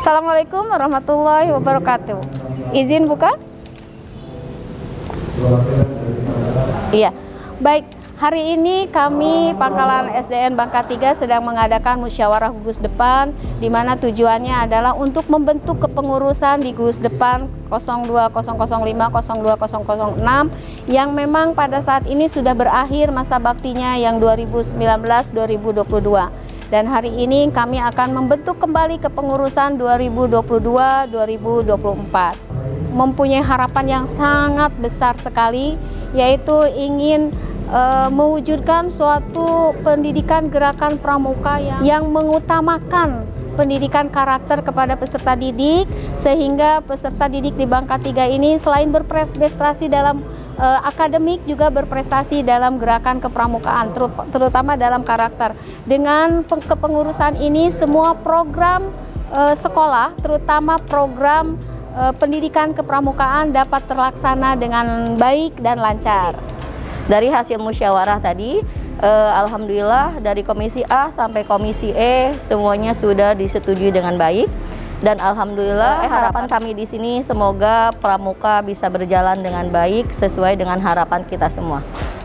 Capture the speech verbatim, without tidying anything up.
Assalamualaikum warahmatullahi wabarakatuh. Izin buka? Iya, baik. Hari ini kami Pangkalan S D N Bangka tiga sedang mengadakan musyawarah gugus depan, di mana tujuannya adalah untuk membentuk kepengurusan di gugus depan nol dua nol nol lima nol dua nol nol enam yang memang pada saat ini sudah berakhir masa baktinya yang dua ribu sembilan belas dua ribu dua puluh dua. Dan hari ini kami akan membentuk kembali kepengurusan dua ribu dua puluh dua dua ribu dua puluh empat. Mempunyai harapan yang sangat besar sekali, yaitu ingin Uh, mewujudkan suatu pendidikan gerakan pramuka yang, yang mengutamakan pendidikan karakter kepada peserta didik, sehingga peserta didik di Bangka tiga ini selain berprestasi dalam uh, akademik juga berprestasi dalam gerakan kepramukaan, ter terutama dalam karakter. Dengan kepengurusan ini semua program uh, sekolah, terutama program uh, pendidikan kepramukaan dapat terlaksana dengan baik dan lancar. Dari hasil musyawarah tadi, eh, alhamdulillah dari komisi A sampai komisi E semuanya sudah disetujui dengan baik, dan alhamdulillah eh, harapan kami di sini semoga pramuka bisa berjalan dengan baik sesuai dengan harapan kita semua.